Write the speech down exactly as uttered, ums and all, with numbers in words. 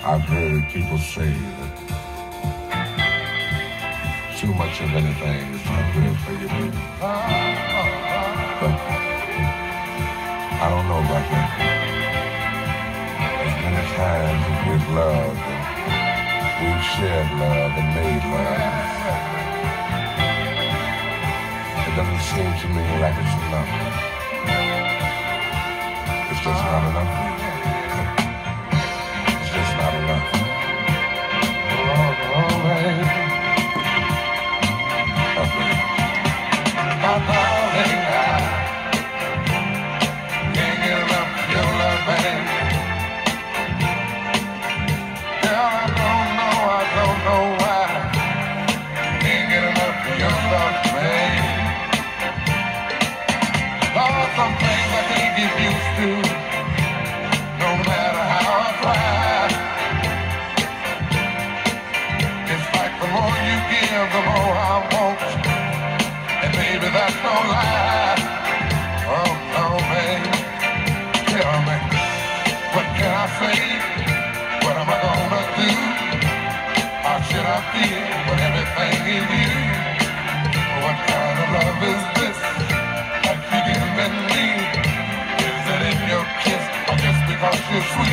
I've heard people say that too much of anything is not good for you, baby. But I don't know about that. As many times as we've loved and we've shared love and made love, it doesn't seem to me like it's enough. It's just not enough. It's just not enough. Oh, oh, baby. My darling, I can't get enough of your love, baby. Girl, I don't know, I don't know why. Can't get enough of your love, baby. Lord, some things I can't get used to, no matter how I try. It's like the more you give, the more I want. Baby, that's no lie. Oh, no, baby. Tell me, what can I say? What am I gonna do? How should I feel when everything is you? What kind of love is this that you're giving me? Is it in your kiss or just because you're sweet?